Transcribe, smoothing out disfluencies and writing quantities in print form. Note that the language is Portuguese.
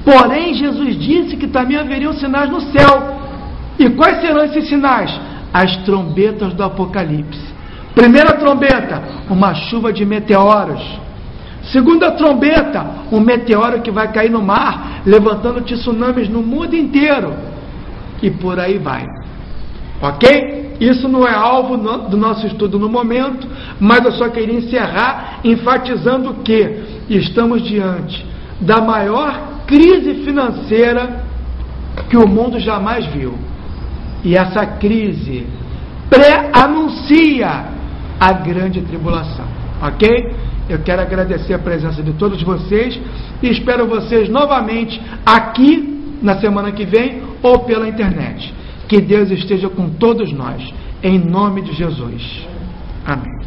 Porém, Jesus disse que também haveriam sinais no céu. E quais serão esses sinais? As trombetas do Apocalipse. Primeira trombeta, uma chuva de meteoros. Segunda trombeta, um meteoro que vai cair no mar, levantando tsunamis no mundo inteiro. E por aí vai. Ok? Isso não é alvo do nosso estudo no momento, mas eu só queria encerrar enfatizando que estamos diante da maior crise financeira que o mundo jamais viu. E essa crise pré-anuncia a grande tribulação. Ok? Eu quero agradecer a presença de todos vocês e espero vocês novamente aqui na semana que vem ou pela internet. Que Deus esteja com todos nós, em nome de Jesus. Amém.